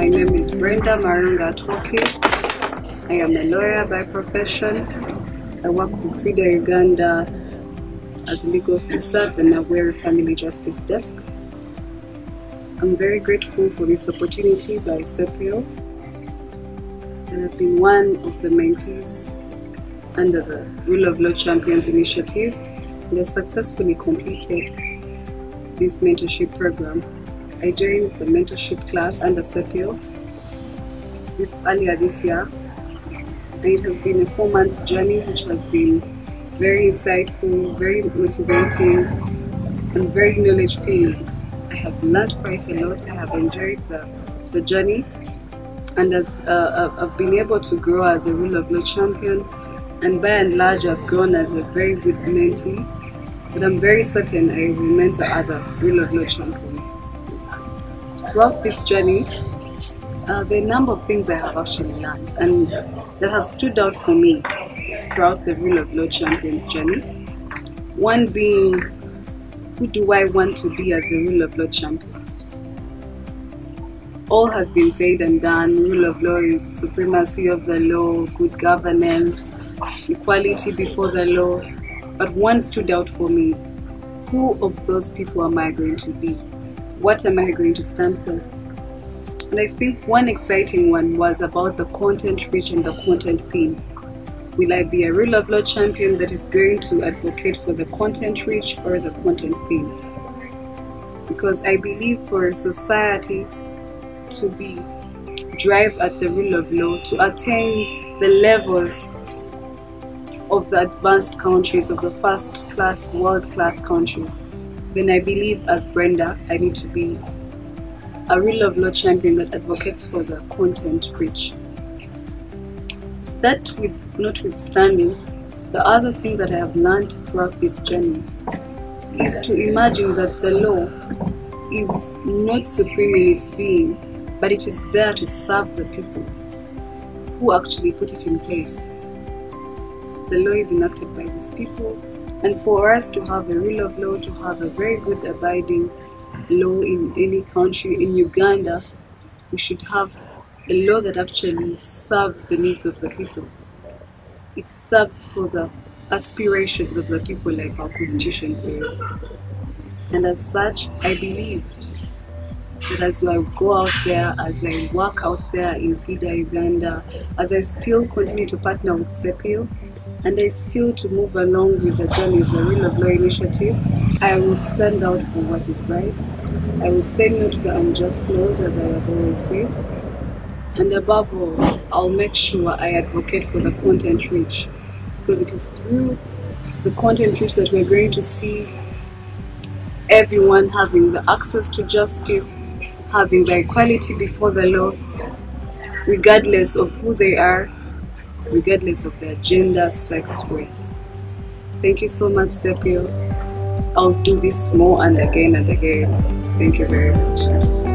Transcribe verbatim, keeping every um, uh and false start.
My name is Brenda Marunga Toki. I am a lawyer by profession. I work with FIDA Uganda as a legal officer at the Naweri Family Justice Desk. I'm very grateful for this opportunity by SEPIO, and I've been one of the mentees under the Rule of Law Champions Initiative, and I successfully completed this mentorship program. I joined the mentorship class under SEPIO this, earlier this year, and it has been a four month journey which has been very insightful, very motivating, and very knowledge filling. I have learned quite a lot. I have enjoyed the, the journey, and as uh, I've been able to grow as a Rule of Law champion, and by and large I've grown as a very good mentee, but I'm very certain I will mentor other Rule of Law champions. Throughout this journey, uh, there are a number of things I have actually learned and that have stood out for me throughout the Rule of Law Champions journey. One being, who do I want to be as a Rule of Law champion? All has been said and done. Rule of law is supremacy of the law, good governance, equality before the law. But one stood out for me. Who of those people am I going to be? What am I going to stand for? And I think one exciting one was about the content rich and the content theme. Will I be a Rule of Law champion that is going to advocate for the content rich or the content theme? Because I believe for a society to be drive at the Rule of Law, to attain the levels of the advanced countries, of the first class, world class countries, then I believe as Brenda, I need to be a Rule of Law champion that advocates for the content rich. That with notwithstanding, the other thing that I have learned throughout this journey is to imagine that the law is not supreme in its being, but it is there to serve the people who actually put it in place. The law is enacted by these people, and for us to have a Rule of Law, to have a very good abiding law in any country, in Uganda, we should have a law that actually serves the needs of the people. It serves for the aspirations of the people, like our constitution says. And as such, I believe that as I go out there, as I work out there in FIDA Uganda, as I still continue to partner with SEPIO, and I still to move along with the journey of the Rule of Law initiative, I will stand out for what is right. I will say no to the unjust laws, as I have always said. And above all, I'll make sure I advocate for the content rich, because it is through the content rich that we're going to see everyone having the access to justice, having the equality before the law, regardless of who they are, regardless of their gender, sex, race. Thank you so much, SEPIO. I'll do this more and again and again. Thank you very much.